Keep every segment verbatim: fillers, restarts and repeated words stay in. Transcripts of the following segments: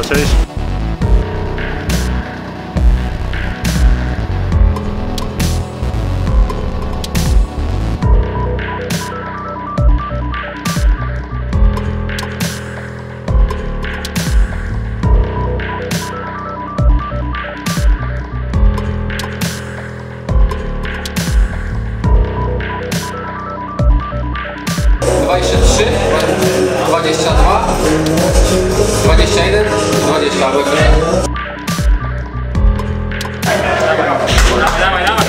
cześć. dwadzieścia trzy, dwadzieścia dwa, dwadzieścia jeden, dwadzieścia. Dawaj, dawaj, dawaj.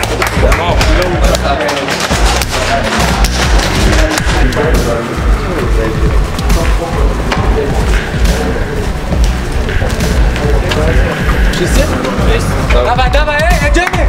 Wszyscy? Dawaj, dawaj, ej, jedziemy!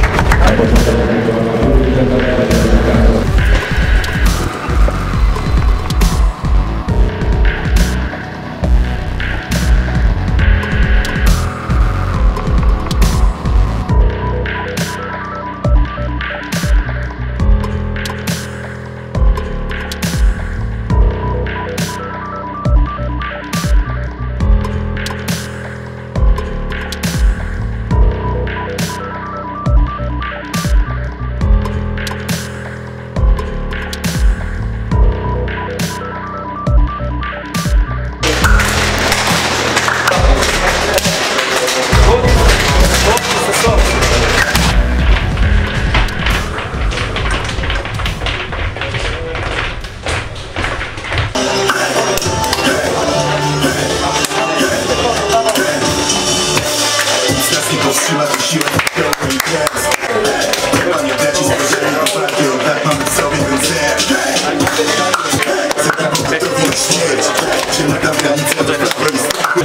Powstrzymać siłę pełną imprez. Panie braci spojrzeli do partii, tak mamy w sobie ten cel. Chcę taką gotowość śmierć. Przemykam granicę do prawa i strachu.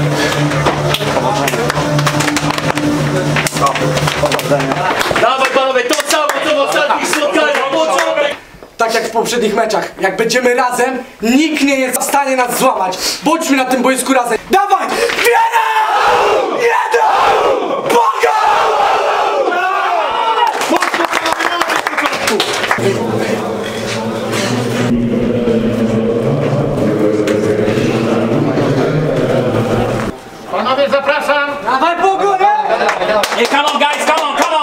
Dawaj panowie, to samo co w ostatnich spotkaniach, początek! Tak jak w poprzednich meczach, jak będziemy razem, nikt nie jest w stanie nas złamać. Bądźmy na tym boisku razem. Dawaj! Jeden! Jeden! Boga! Panowie, zapraszam! Dawaj po górę! Hey, come on guys, come on, come on!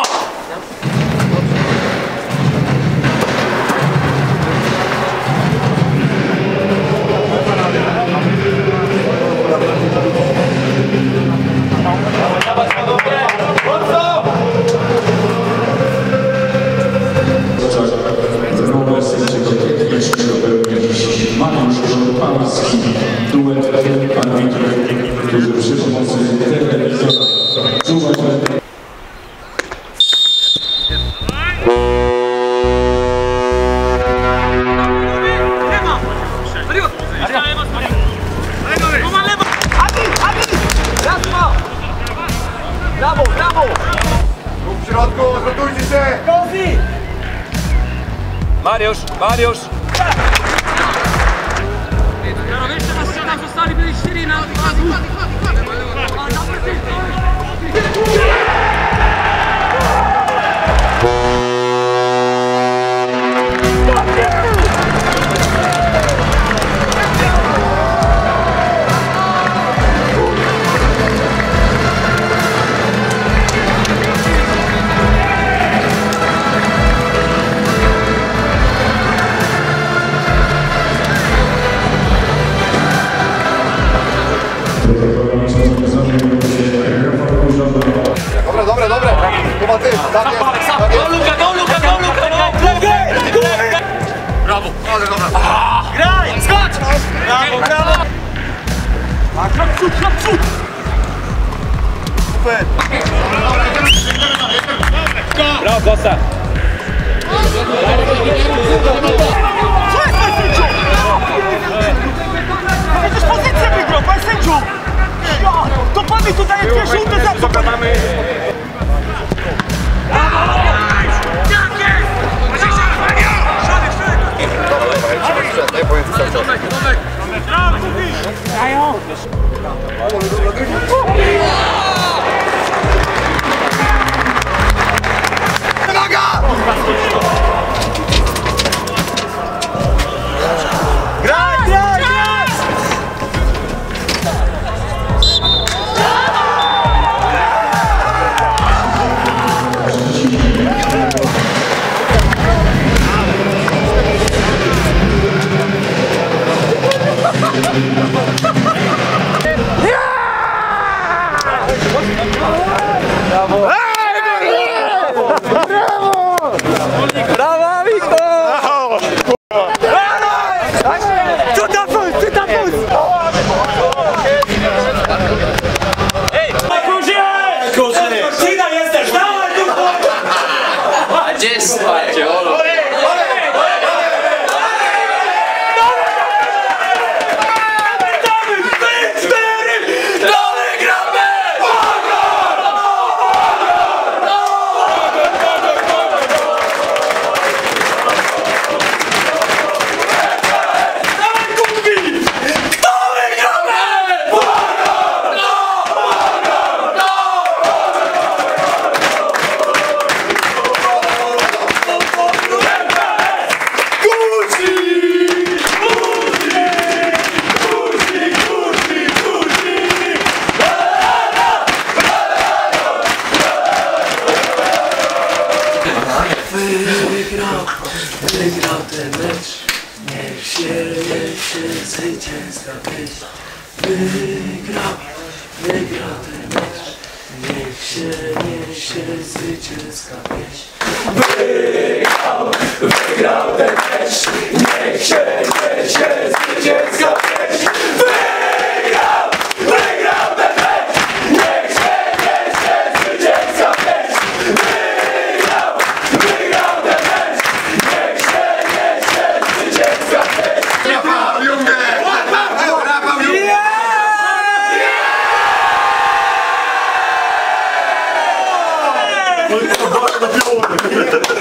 Mariusz Żołpański, duet arbitrów, którzy przy pomocy telewizora czuwają. Brawo, brawo! Tu w środku, zrotujcie się! Kozi! Mariusz, Mariusz! Jeszcze was siadam, zostali byli cztery na Dobre, dobre, dobre! Chyba ty, tam jest, tam Go Luka, go Luka, go Luka, go! Brawo! Ale dobra! Graj! Skocz! Brawo, brawo! A krok przód, krok przód! Super! Brawo, Kosta! Co jest pan sędzią? Przecież pozycję wygrał, pan sędzią! To pan mi tu daje dwie żółte za co pan... Daj powiedz cały czas. Uwaga! Graj, graj, graj! wygrał ten mecz. Niech się, niech się zwycięska pieśń. Wygrał, wygrał ten mecz. Niech się, niech się zwycięska pieśń. Wygrał, wygrał ten mecz. Niech się, niech się zwycięska pieśń. Wygrał, wygrał ten mecz. Niech się, niech się zwycięska pieśń. Wygrał, wygrał ten mecz. Niech się, niech się zwycięska pieśń. Rafał Junge! Rafał Junge! No i to bardzo na piłę.